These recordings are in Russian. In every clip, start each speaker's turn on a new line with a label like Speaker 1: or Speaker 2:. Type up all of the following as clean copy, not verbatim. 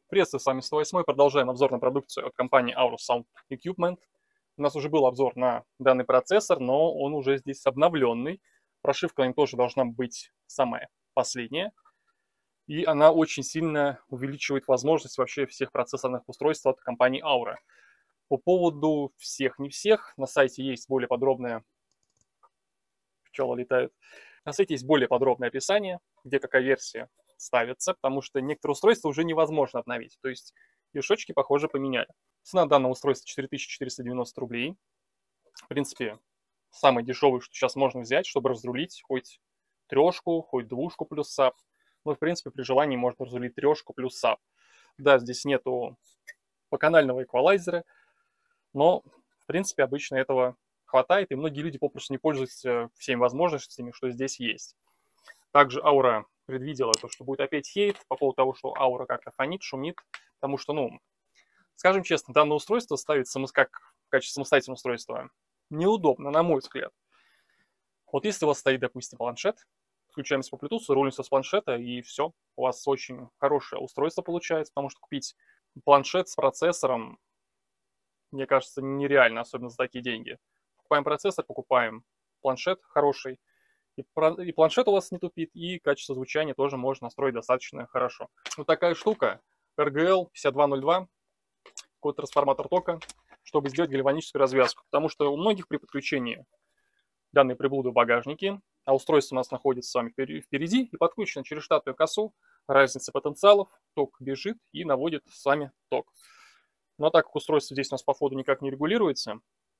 Speaker 1: Приветствую, с вами 108. Продолжаем обзор на продукцию от компании Aorus Sound Equipment. У нас уже был обзор на данный процессор, но он уже здесь обновленный. Прошивка на нем тоже должна быть самая последняя. И она очень сильно увеличивает возможность вообще всех процессорных устройств от компании Aura. По поводу всех, не всех, на сайте есть более подробное... Пчелы летают. На сайте есть более подробное описание, где какая версия ставится, потому что некоторые устройства уже невозможно обновить. То есть решетчики, похоже, поменяли. Цена данного устройства 4490 рублей. В принципе, самый дешевый, что сейчас можно взять, чтобы разрулить хоть трешку, хоть двушку плюс САП. Ну, в принципе, при желании можно разрулить трешку плюс САП. Да, здесь нету поканального эквалайзера, но, в принципе, обычно этого хватает, и многие люди попросту не пользуются всеми возможностями, что здесь есть. Также Aura предвидела то, что будет опять хейт по поводу того, что Aura как-то фонит, шумит, потому что, ну, скажем честно, данное устройство ставить как в качестве самостоятельного устройства неудобно, на мой взгляд. Вот если у вас стоит, допустим, планшет, включаемся по Bluetooth, рулимся с планшета, и все, у вас очень хорошее устройство получается, потому что купить планшет с процессором, мне кажется, нереально, особенно за такие деньги. Покупаем процессор, покупаем планшет хороший, и планшет у вас не тупит, и качество звучания тоже можно настроить достаточно хорошо. Вот такая штука, RGL 5202, код трансформатор тока, чтобы сделать гальваническую развязку. Потому что у многих при подключении данной приблуды в багажнике, а устройство у нас находится с вами впереди и подключено через штатную косу, разница потенциалов, ток бежит и наводит с вами ток. Но так как устройство здесь у нас по ходу никак не регулируется,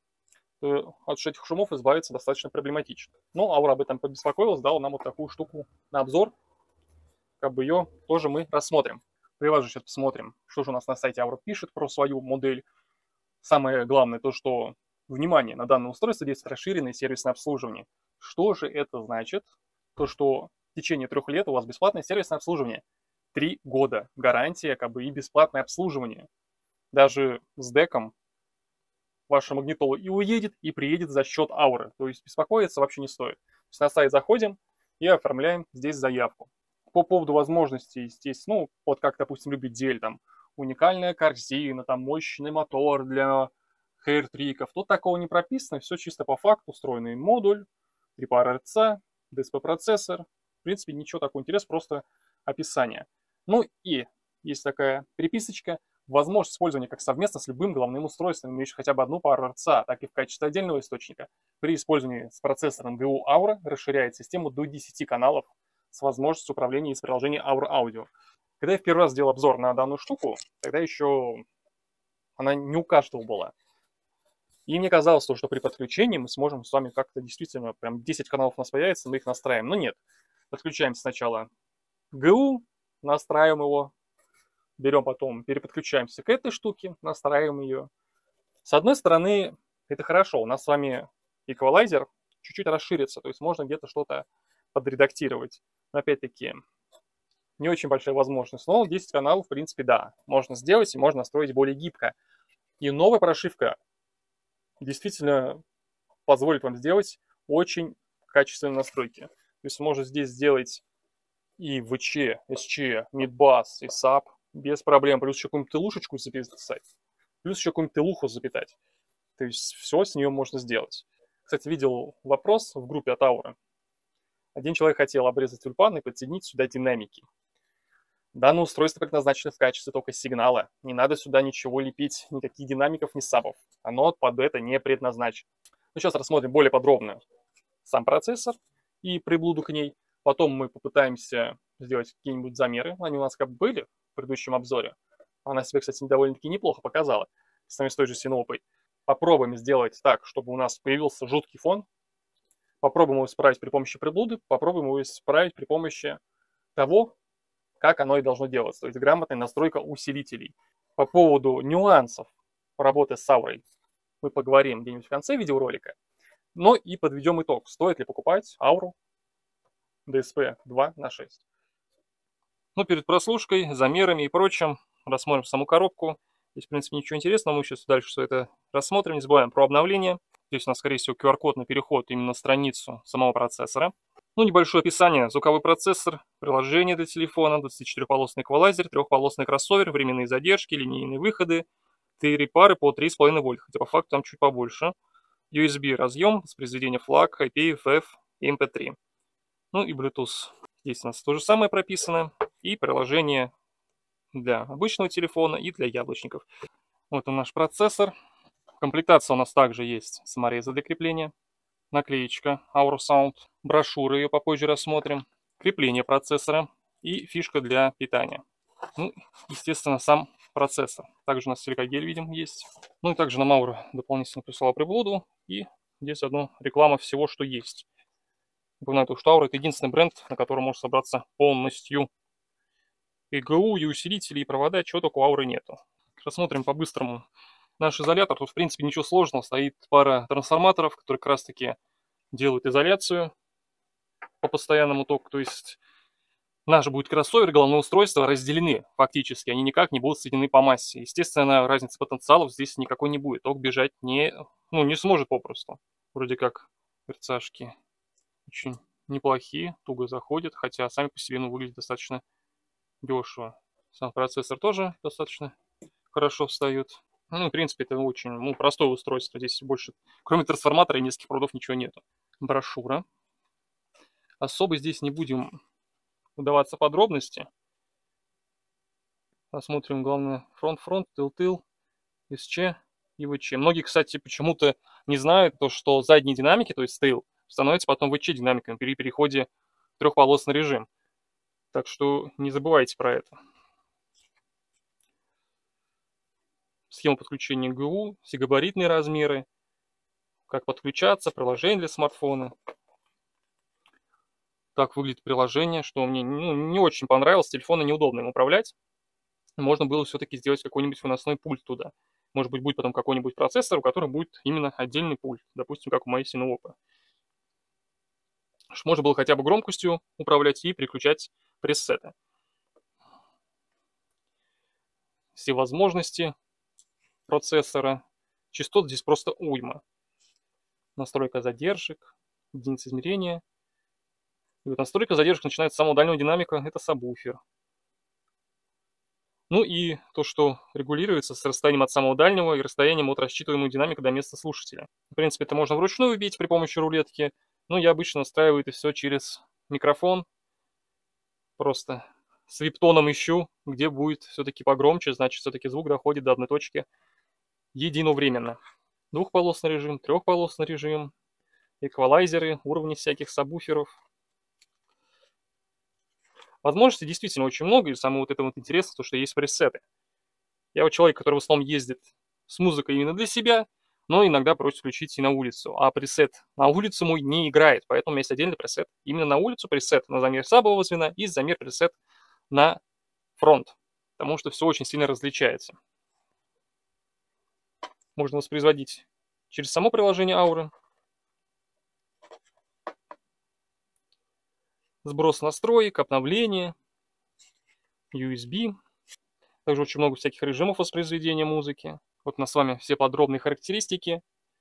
Speaker 1: то от этих шумов избавиться достаточно проблематично. Но Aura об этом побеспокоилась, дала нам вот такую штуку на обзор. Как бы ее тоже мы рассмотрим. Привожу, сейчас посмотрим, что же у нас на сайте Aura пишет про свою модель. Самое главное то, что, внимание, на данное устройство действует расширенное сервисное обслуживание. Что же это значит? То, что в течение 3 лет у вас бесплатное сервисное обслуживание. 3 года гарантия, как бы, и бесплатное обслуживание. Даже с деком ваша магнитола и уедет, и приедет за счет Aura. То есть беспокоиться вообще не стоит. То есть на сайт заходим и оформляем здесь заявку. По поводу возможностей здесь, ну, вот как, допустим, любит Dell, там, уникальная корзина, там, мощный мотор для хейр-триков. Тут такого не прописано, все чисто по факту. Встроенный модуль, 3 пары РЦ, DSP-процессор. В принципе, ничего такого интересного, просто описание. Ну и есть такая приписочка. Возможность использования как совместно с любым головным устройством, имеющим хотя бы одну пару РЦА, так и в качестве отдельного источника. При использовании с процессором GU Aura расширяет систему до 10 каналов с возможностью управления из приложения Aura Audio. Когда я в первый раз сделал обзор на данную штуку, тогда еще она не у каждого была. И мне казалось, что при подключении мы сможем с вами как-то действительно, прям 10 каналов у нас появится, мы их настраиваем. Но нет. Подключаем сначала GU, настраиваем его, берем потом, переподключаемся к этой штуке, настраиваем ее. С одной стороны, это хорошо, у нас с вами эквалайзер чуть-чуть расширится, то есть можно где-то что-то подредактировать. Но опять-таки, не очень большая возможность, но 10 каналов, в принципе, да, можно сделать и можно настроить более гибко. И новая прошивка действительно позволит вам сделать очень качественные настройки. То есть можно здесь сделать и ВЧ, СЧ, мидбас, и SAP без проблем. Плюс еще какую-нибудь тылушечку записать. Плюс еще какую-нибудь тылуху запитать. То есть все с нее можно сделать. Кстати, видел вопрос в группе от Aura. Один человек хотел обрезать тюльпан и подсоединить сюда динамики. Данное устройство предназначено в качестве только сигнала. Не надо сюда ничего лепить, никаких динамиков, ни сабов. Оно под это не предназначено. Ну, сейчас рассмотрим более подробно сам процессор и приблуду к ней. Потом мы попытаемся сделать какие-нибудь замеры. Они у нас как бы были в предыдущем обзоре. Она себя, кстати, довольно-таки неплохо показала. С той же Синопой. Попробуем сделать так, чтобы у нас появился жуткий фон. Попробуем его исправить при помощи приблуды. Попробуем его исправить при помощи того, как оно и должно делаться. То есть грамотная настройка усилителей. По поводу нюансов работы с Aura мы поговорим где-нибудь в конце видеоролика. Но и подведем итог. Стоит ли покупать Aura DSP 2/6. Ну, перед прослушкой, замерами и прочим, рассмотрим саму коробку. Здесь, в принципе, ничего интересного. Мы сейчас дальше все это рассмотрим. Не забываем про обновление. Здесь у нас, скорее всего, QR-код на переход именно на страницу самого процессора. Ну, небольшое описание. Звуковой процессор, приложение для телефона, 24-полосный эквалайзер, 3-полосный кроссовер, временные задержки, линейные выходы, 4 пары по 3,5 вольт, хотя по факту там чуть побольше. USB разъем, воспроизведение FLAC, IP, FF и MP3. Ну и Bluetooth. Здесь у нас то же самое прописано. И приложение для обычного телефона и для яблочников. Вот он наш процессор. В комплектации у нас также есть саморезы для крепления, наклеечка AuroSound, брошюра, ее попозже рассмотрим, крепление процессора и фишка для питания. Ну, естественно, сам процессор. Также у нас силикагель, видим, есть. Ну и также нам Auro дополнительно прислала приблуду. И здесь одна реклама всего, что есть. Напоминаю, что Auro — это единственный бренд, на котором может собраться полностью и ГУ, и усилители, и провода, чего только у Auro нету. Рассмотрим по-быстрому наш изолятор. Тут, в принципе, ничего сложного. Стоит пара трансформаторов, которые как раз-таки делают изоляцию по постоянному току. То есть наш будет кроссовер, головное устройство разделены фактически. Они никак не будут соединены по массе. Естественно, разницы потенциалов здесь никакой не будет. Ток бежать не сможет попросту. Вроде как перцашки очень неплохие, туго заходят, хотя сами по себе выглядят достаточно дешево. Сам процессор тоже достаточно хорошо встает. Ну, в принципе, это очень простое устройство. Здесь больше, кроме трансформатора и нескольких проводов, ничего нету. Брошюра. Особо здесь не будем вдаваться в подробности. Посмотрим, главное, фронт-фронт, тыл-тыл, СЧ и ВЧ. Многие, кстати, почему-то не знают то, что задние динамики, то есть тыл, становятся потом ВЧ динамиками при переходе в трехполосный режим. Так что не забывайте про это. Схема подключения ГУ, всегабаритные размеры, как подключаться, приложение для смартфона. Так выглядит приложение, что мне не очень понравилось. Телефона неудобно им управлять. Можно было все-таки сделать какой-нибудь выносной пульт туда. Может быть, будет потом какой-нибудь процессор, у которого будет именно отдельный пульт. Допустим, как у моей Синуопы. Можно было хотя бы громкостью управлять и переключать пресеты. Все возможности процессора. Частот здесь просто уйма. Настройка задержек, единицы измерения. И вот настройка задержек начинается с самого дальнего динамика, это сабвуфер. Ну и то, что регулируется с расстоянием от самого дальнего и расстоянием от рассчитываемого динамика до места слушателя. В принципе, это можно вручную вбить при помощи рулетки, но я обычно настраиваю это все через микрофон. Просто с вип-тоном ищу, где будет все-таки погромче, значит, все-таки звук доходит до одной точки единовременно. Двухполосный режим, трехполосный режим, эквалайзеры, уровни всяких сабвуферов. Возможностей действительно очень много, и самое вот это вот интересно, то, что есть пресеты. Я вот человек, который в основном ездит с музыкой именно для себя, но иногда просит включить и на улицу. А пресет на улицу мой не играет, поэтому есть отдельный пресет. Именно на улицу пресет на замер сабового звена и замер пресет на фронт, потому что все очень сильно различается. Можно воспроизводить через само приложение Auro. Сброс настроек, обновление, USB. Также очень много всяких режимов воспроизведения музыки. Вот у нас с вами все подробные характеристики.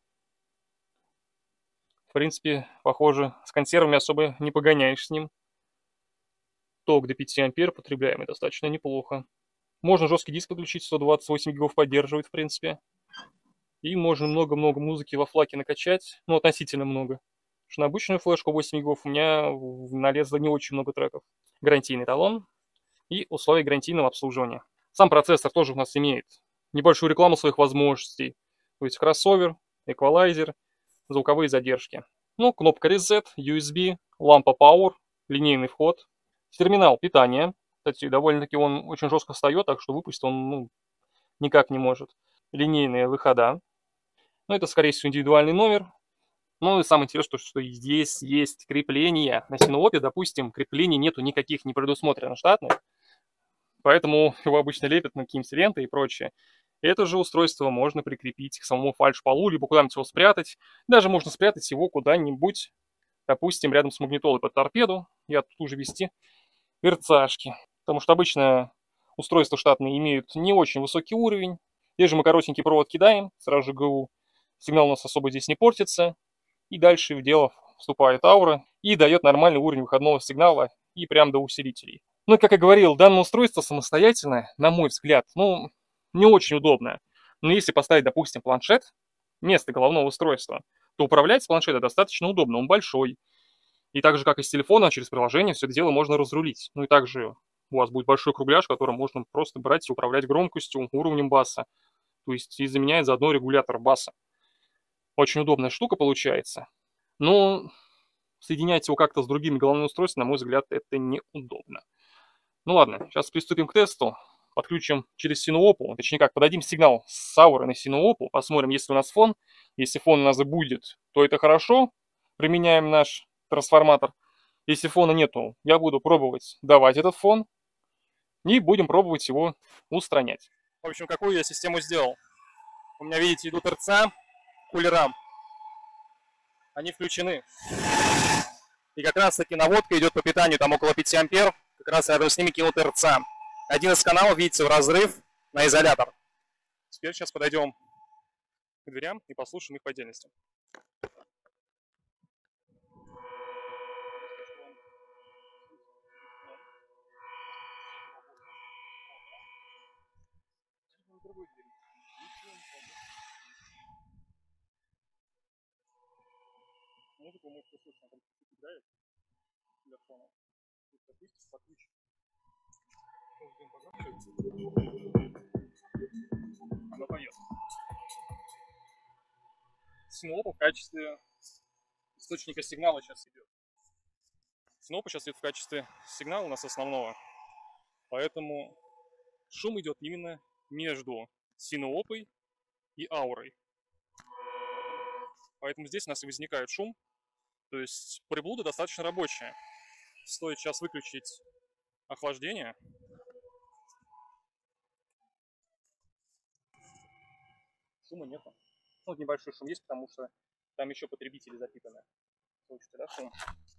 Speaker 1: В принципе, похоже, с консервами особо не погоняешь с ним. Ток до 5 ампер потребляемый достаточно неплохо. Можно жесткий диск подключить, 128 гигов поддерживает, в принципе. И можно много-много музыки во флаке накачать. Ну, относительно много. Потому что на обычную флешку 8 гигов у меня налезло не очень много треков. Гарантийный талон и условия гарантийного обслуживания. Сам процессор тоже у нас имеет небольшую рекламу своих возможностей. То есть кроссовер, эквалайзер, звуковые задержки. Ну, кнопка Reset, USB, лампа Power, линейный вход, терминал питания. Кстати, довольно-таки он очень жестко встает, так что выпустить он никак не может. Линейные выхода. Ну, это, скорее всего, индивидуальный номер. Ну и самое интересное, что здесь есть крепление. На Синуопе, допустим, креплений нету никаких, не предусмотрено штатных. Поэтому его обычно лепят на какие-нибудь ленты и прочее. Это же устройство можно прикрепить к самому фальш-полу, либо куда-нибудь его спрятать. Даже можно спрятать его куда-нибудь, допустим, рядом с магнитолой под торпеду. Я тут уже вести перцашки. Потому что обычно устройства штатные имеют не очень высокий уровень. Здесь же мы коротенький провод кидаем, сразу же ГУ. Сигнал у нас особо здесь не портится. И дальше в дело вступает Auro и дает нормальный уровень выходного сигнала и прям до усилителей. Ну, как я говорил, данное устройство самостоятельное, на мой взгляд, ну, не очень удобное. Но если поставить, допустим, планшет вместо головного устройства, то управлять с планшета достаточно удобно, он большой. И так же, как и с телефона, через приложение все это дело можно разрулить. Ну и также у вас будет большой кругляш, которым можно просто брать и управлять громкостью, уровнем баса. То есть и заменяет заодно регулятор баса. Очень удобная штука получается. Но соединять его как-то с другими головными устройствами, на мой взгляд, это неудобно. Ну ладно, сейчас приступим к тесту. Подключим через Синуопу, точнее как, подадим сигнал с Ауры на Синуопу, посмотрим, есть ли у нас фон. Если фон у нас будет, то это хорошо. Применяем наш трансформатор. Если фона нету, я буду пробовать давать этот фон. И будем пробовать его устранять. В общем, какую я систему сделал? У меня, видите, идут РЦА, кулера. Они включены. И как раз таки наводка идет по питанию, там около 5 ампер. Как раз рядом с ними кинут РЦА. Один из каналов, видите, в разрыв на изолятор. Теперь сейчас подойдем к дверям и послушаем их по отдельности. Музыку вы можете слышать, она там играет для фона. Допустим, подключим. Она поет. Синуопа в качестве источника сигнала сейчас идет. Синуопа сейчас идет в качестве сигнала у нас основного. Поэтому шум идет именно между Синуопой и Аурой. Поэтому здесь у нас и возникает шум. То есть приблуда достаточно рабочая. Стоит сейчас выключить охлаждение. Шума нету. Ну, небольшой шум есть, потому что там еще потребители запитаны. Слышите, да, шум?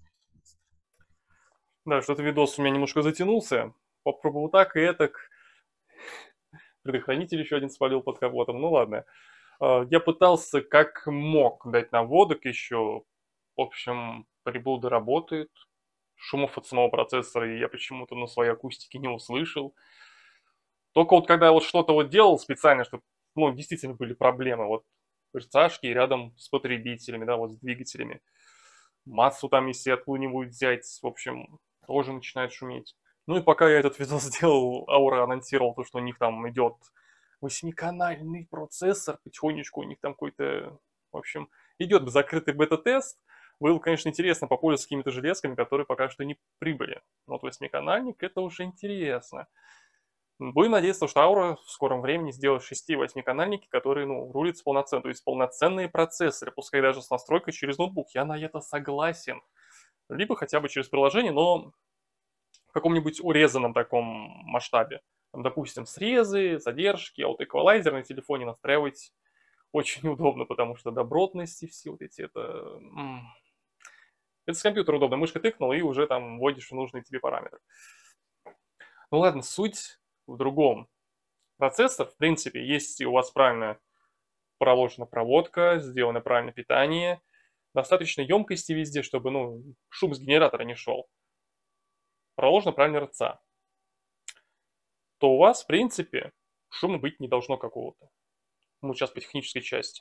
Speaker 1: Да, что-то видос у меня немножко затянулся. Попробовал так и этак. Предохранитель еще один спалил под капотом. Ну ладно. Я пытался как мог дать наводок еще. В общем, приблуда работает. Шумов от самого процессора я почему-то на своей акустике не услышал. Только вот когда вот что-то вот делал специально, чтобы, ну, действительно были проблемы. Вот RCA-шки рядом с потребителями, да, вот с двигателями. Массу там, если откуда-нибудь взять, в общем, тоже начинает шуметь. Ну и пока я этот видос сделал, Аура анонсировал то, что у них там идет 8-канальный процессор, потихонечку у них там какой-то, в общем, идет закрытый бета-тест. Было, конечно, интересно попользоваться какими-то железками, которые пока что не прибыли. Но вот 8-канальник это уже интересно. Будем надеяться, что Аура в скором времени сделает 6- и 8-канальники, которые, ну, рулятся полноценно. То есть полноценные процессоры, пускай даже с настройкой через ноутбук. Я на это согласен. Либо хотя бы через приложение, но в каком-нибудь урезанном таком масштабе. Там, допустим, срезы, задержки, аутоэквалайзер на телефоне настраивать очень неудобно, потому что добротности все вот эти, это с компьютера удобно. Мышкой тыкнул и уже там вводишь нужные тебе параметры. Ну ладно, суть в другом. Процессор, в принципе, если у вас правильно проложена проводка, сделано правильное питание, достаточно емкости везде, чтобы, ну, шум с генератора не шел. Проложено правильно РЦА. То у вас, в принципе, шума быть не должно какого-то. Ну, сейчас по технической части.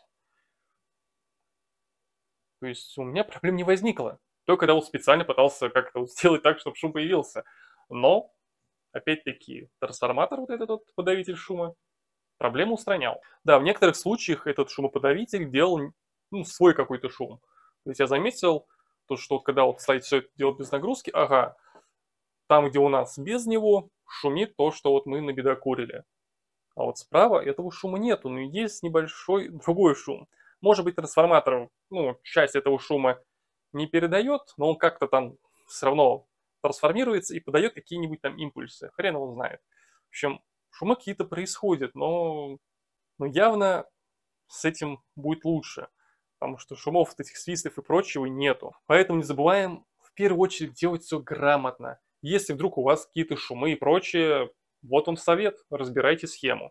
Speaker 1: То есть у меня проблем не возникло. Только когда вот специально пытался как-то вот сделать так, чтобы шум появился. Но, опять-таки, трансформатор, вот этот вот подавитель шума, проблему устранял. Да, в некоторых случаях этот шумоподавитель делал, ну, свой какой-то шум. То есть я заметил, то, что когда вот, кстати, все это делать без нагрузки, ага, там, где у нас без него, шумит то, что вот мы набедокурили. А вот справа этого шума нету, но есть небольшой другой шум. Может быть, трансформатор, ну, часть этого шума не передает, но он как-то там все равно трансформируется и подает какие-нибудь там импульсы. Хрен его знает. В общем, шумы какие-то происходят, но явно с этим будет лучше. Потому что шумов, вот этих свистов и прочего нету. Поэтому не забываем в первую очередь делать все грамотно. Если вдруг у вас какие-то шумы и прочее, вот он совет, разбирайте схему.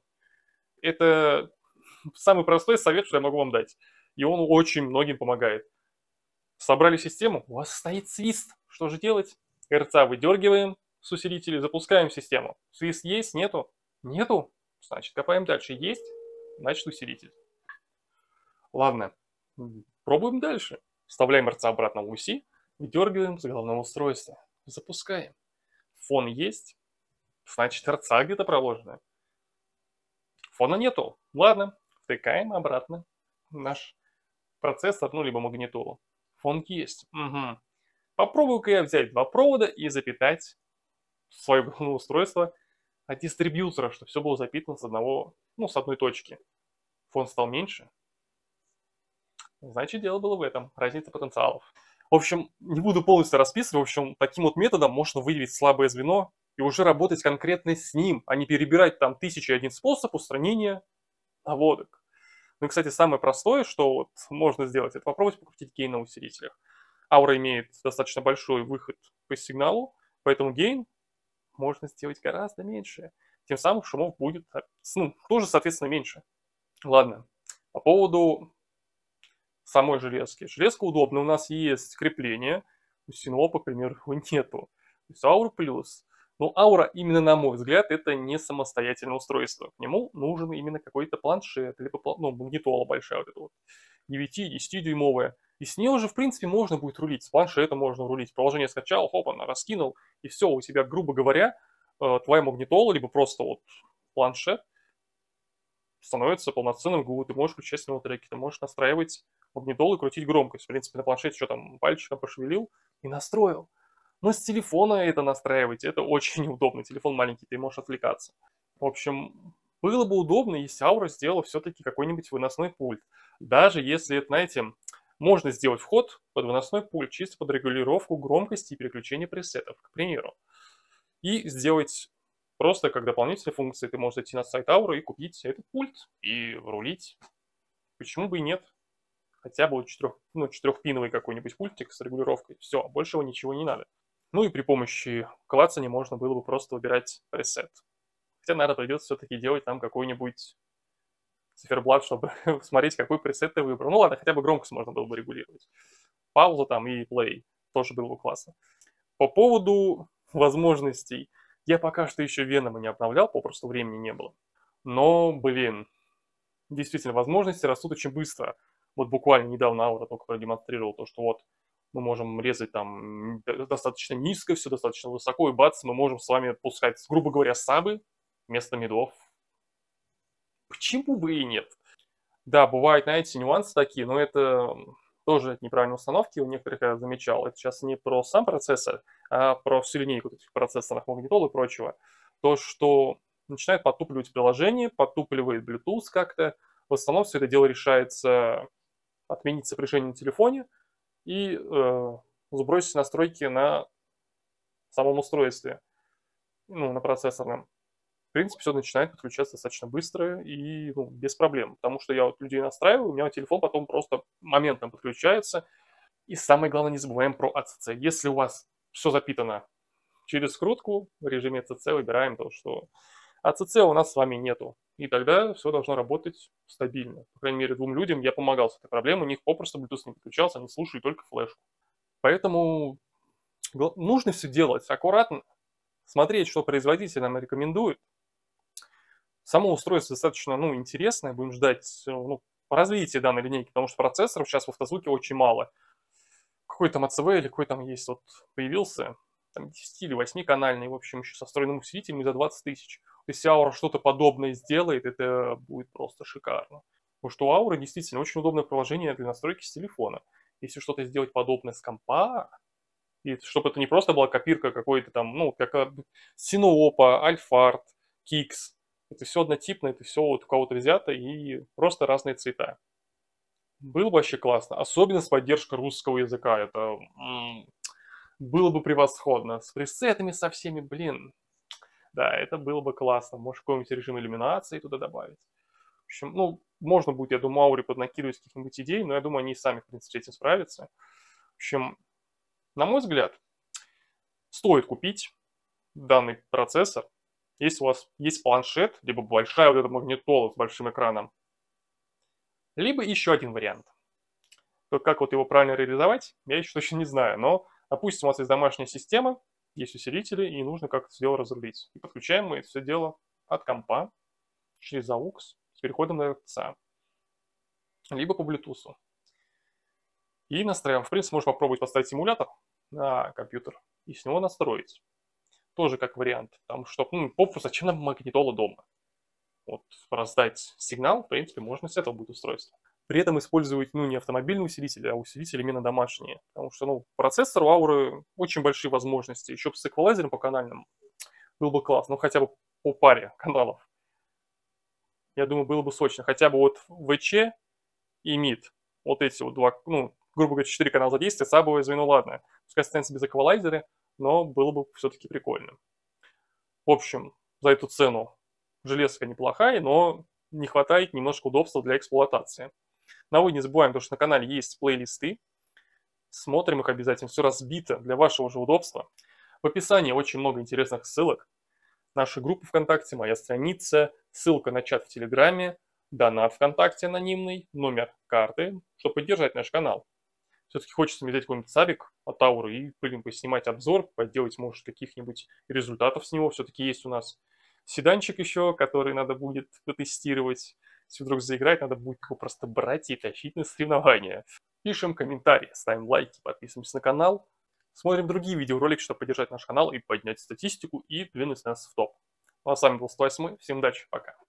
Speaker 1: Это самый простой совет, что я могу вам дать. И он очень многим помогает. Собрали систему, у вас стоит свист. Что же делать? РЦА выдергиваем с усилителей, запускаем систему. Свист есть, нету? Нету? Значит, копаем дальше. Есть? Значит, усилитель. Ладно, пробуем дальше. Вставляем РЦА обратно в УСИ, выдергиваем с головного устройства. Запускаем. Фон есть? Значит, РЦА где-то проложена. Фона нету. Ладно, втыкаем обратно наш процессор, ну, либо магнитолу. Фон есть. Угу. Попробую-ка я взять два провода и запитать свое головное устройство от дистрибьютора, чтобы все было запитано с одного, ну, с одной точки. Фон стал меньше. Значит, дело было в этом. Разница потенциалов. В общем, не буду полностью расписывать. В общем, таким вот методом можно выявить слабое звено и уже работать конкретно с ним, а не перебирать там 1001 способ устранения наводок. Ну и, кстати, самое простое, что вот можно сделать, это попробовать покрутить гейн на усилителях. Аура имеет достаточно большой выход по сигналу, поэтому гейн можно сделать гораздо меньше. Тем самым шумов будет, ну, тоже, соответственно, меньше. Ладно, по поводу самой железки. Железка удобная, у нас есть крепление, у Синопа, к примеру, его нету. То есть Аура плюс. Но Аура, именно на мой взгляд, это не самостоятельное устройство. К нему нужен именно какой-то планшет, либо ну, магнитола большая, вот эта вот 9-10-дюймовая. И с ней уже, в принципе, можно будет рулить. С планшета можно рулить. Приложение скачал, хоп, она раскинул, и все, у тебя, грубо говоря, твоя магнитола, либо просто вот планшет, становится полноценным ГУ. Ты можешь включать с него треки, ты можешь настраивать магнитолу и крутить громкость. В принципе, на планшете что там, пальчиком пошевелил и настроил. Но с телефона это настраивать, это очень неудобно. Телефон маленький, ты можешь отвлекаться. В общем, было бы удобно, если Аура сделала все-таки какой-нибудь выносной пульт. Даже если это, знаете, можно сделать вход под выносной пульт, чисто под регулировку громкости и переключение пресетов, к примеру. И сделать просто как дополнительные функции. Ты можешь зайти на сайт Aura и купить этот пульт и рулить. Почему бы и нет? Хотя бы четырехпиновый какой-нибудь пультик с регулировкой. Все, большего ничего не надо. Ну и при помощи клацания можно было бы просто выбирать пресет. Хотя, наверное, придется все-таки делать там какой-нибудь циферблат, чтобы смотреть, какой пресет ты выбрал. Ну ладно, хотя бы громкость можно было бы регулировать. Пауза там и плей. Тоже было бы классно. По поводу возможностей. Я пока что еще Venom не обновлял, попросту времени не было. Но, блин, действительно, возможности растут очень быстро. Вот буквально недавно Aura только продемонстрировал то, что вот мы можем резать там достаточно низко, все достаточно высоко, и бац, мы можем с вами пускать, грубо говоря, сабы вместо мидов. Почему бы и нет? Да, бывают, знаете, нюансы такие, но это тоже от неправильной установки у некоторых я замечал. Это сейчас не про сам процессор, а про всю линейку этих процессоров, магнитол и прочего. То, что начинает подтупливать приложение, подтупливает Bluetooth как-то. В основном все это дело решается отменить сопряжение на телефоне и сбросить настройки на самом устройстве, ну, на процессорном. В принципе, все начинает подключаться достаточно быстро и без проблем. Потому что я вот людей настраиваю, у меня телефон потом просто моментом подключается. И самое главное, не забываем про ACC. Если у вас все запитано через скрутку, в режиме ACC выбираем то, что ACC у нас с вами нету. И тогда все должно работать стабильно. По крайней мере, двум людям я помогал с этой проблемой. У них попросту Bluetooth не подключался, они слушали только флешку. Поэтому нужно все делать аккуратно, смотреть, что производитель нам рекомендует. Само устройство достаточно интересное, будем ждать развития данной линейки, потому что процессоров сейчас в автозвуке очень мало. Какой там АЦВ или какой там есть, вот появился, там 10 или 8-канальный, в общем, еще со встроенным усилителем за 20 тысяч. Если Aura что-то подобное сделает, это будет просто шикарно. Потому что у Aura действительно очень удобное приложение для настройки с телефона. Если что-то сделать подобное с компа, и чтобы это не просто была копирка какой-то там, как Sinopa, Alphard, Kix, это все однотипно, это все вот у кого-то взято и просто разные цвета. Было бы вообще классно. Особенно с поддержкой русского языка. Это было бы превосходно. С пресетами со всеми, блин. Да, это было бы классно. Может, какой-нибудь режим иллюминации туда добавить. В общем, можно будет, я думаю, Ауре поднакидывать каких-нибудь идей, но я думаю, они сами, в принципе, с этим справятся. В общем, на мой взгляд, стоит купить данный процессор. Если у вас есть планшет, либо большая вот эта магнитола с большим экраном, либо еще один вариант. То как вот его правильно реализовать, я еще точно не знаю. Но, допустим, у вас есть домашняя система, есть усилители, и нужно как-то все дело разрулить. И подключаем мы это все дело от компа через AUX с переходом на RCA, либо по Bluetooth. И настраиваем. В принципе, можно попробовать поставить симулятор на компьютер и с него настроить. Тоже как вариант. Потому что, попросту, зачем нам магнитола дома? Вот раздать сигнал, в принципе, можно с этого будет устройство. При этом использовать, не автомобильный усилитель, а усилитель именно домашние. Потому что, процессор у Aura очень большие возможности. Еще с эквалайзером по канальным был бы класс. Хотя бы по паре каналов. Я думаю, было бы сочно. Хотя бы вот VC и MID. Вот эти вот два, грубо говоря, 4 канала задействия, сабовое звено, ладно. Пускай останется без эквалайзера, но было бы все-таки прикольно. В общем, за эту цену железка неплохая, но не хватает немножко удобства для эксплуатации. Но вы не забываем, что на канале есть плейлисты. Смотрим их обязательно. Все разбито для вашего же удобства. В описании очень много интересных ссылок. Наша группа ВКонтакте, моя страница, ссылка на чат в Телеграме, донат ВКонтакте анонимный, номер карты, чтобы поддержать наш канал. Все-таки хочется мне взять какой-нибудь сабик от Ауры и, поснимать обзор, поделать, может, каких-нибудь результатов с него. Все-таки есть у нас седанчик еще, который надо будет потестировать. Если вдруг заиграть, надо будет его просто брать и тащить на соревнования. Пишем комментарии, ставим лайки, подписываемся на канал. Смотрим другие видеоролики, чтобы поддержать наш канал и поднять статистику и двинуть нас в топ. Ну а с вами был 108. Всем удачи, пока.